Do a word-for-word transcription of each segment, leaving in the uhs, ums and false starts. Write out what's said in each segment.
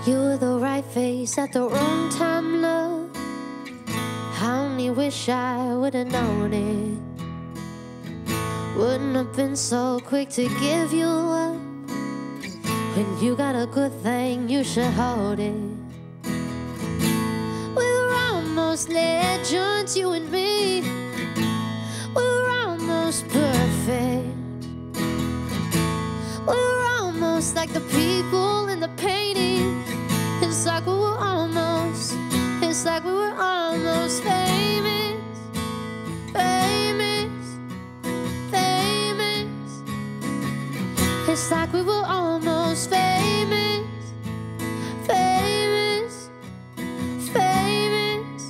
You were the right face at the wrong time, love. I only wish I would've known it. Wouldn't have been so quick to give you up. When you got a good thing, you should hold it. We were almost legends, you and me. We were almost perfect. We were almost like the people in the painting. It's like we were almost, it's like we were almost famous. Famous, famous. It's like we were almost famous. Famous, famous.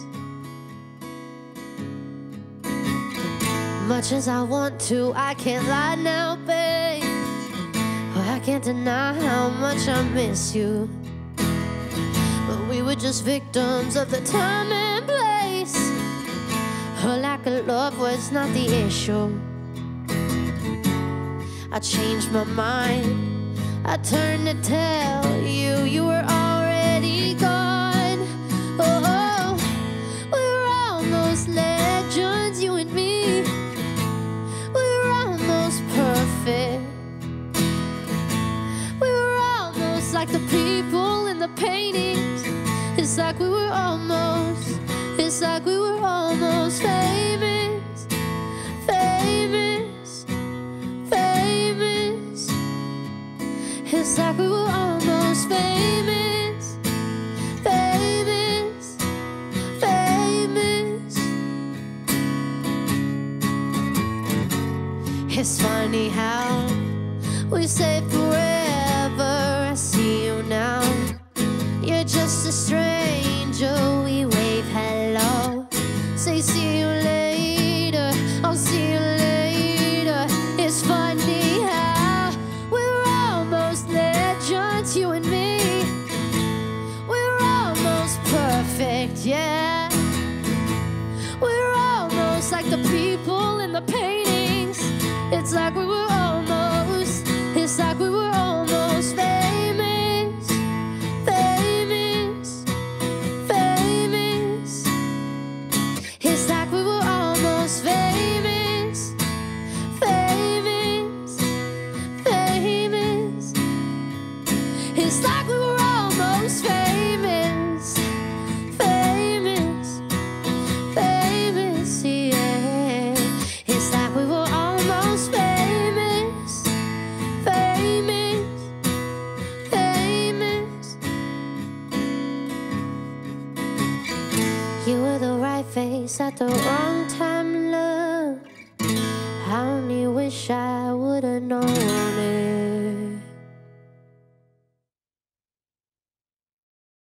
Much as I want to, I can't lie now, babe. I can't deny how much I miss you. But we were just victims of the time and place. Her lack of love was not the issue. I changed my mind. I turned to tell you you were already gone. Oh, we were almost legends, you and me. We were almost perfect. Like the people in the paintings. It's like we were almost, it's like we were almost famous. Famous, famous. It's like we were almost famous. Famous, famous. It's funny how we say forever. I see you now. You're just a stranger. We wave hello. Say see you later. I'll see you later. It's funny how we're almost legends, you and me. We're almost perfect, yeah. We're almost like the people in the paintings. It's like we were almost, it's like we were almost famous. Face at the wrong time, love. I only wish I